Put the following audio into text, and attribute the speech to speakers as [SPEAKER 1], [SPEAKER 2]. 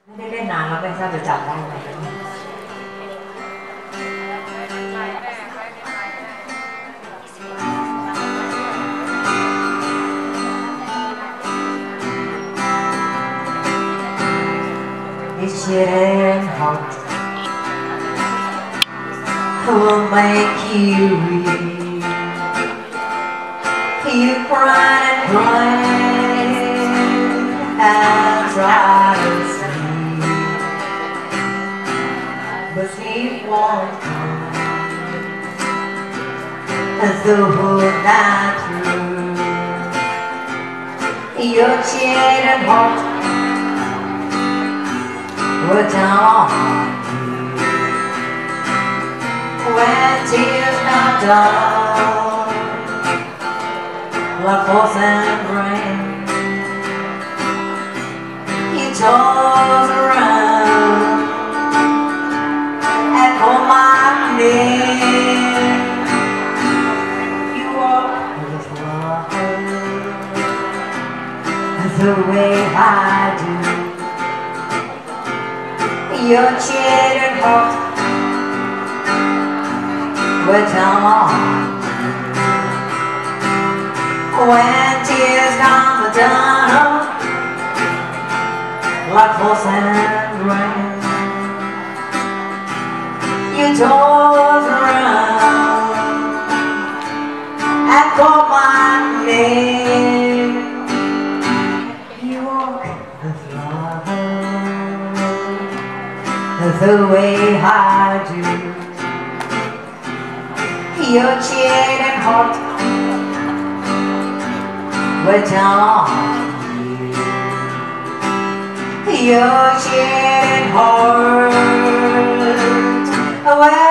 [SPEAKER 1] ไม่ได้เล่นนานแล้วไม่ทราบจะจำได้ไหมIt's getting hot will make you weak. You cry and cry and try to sleep, but sleep won't come the whole night through. You're getting hot. We're down when tears come down like force and rain. He toss around and call my name. You walk with love the way I do. You're getting hot. We're down when tears come down like force and rain. You toss around and call my name. You walk with love the way I do. You're getting hot. We're down. You're getting hot.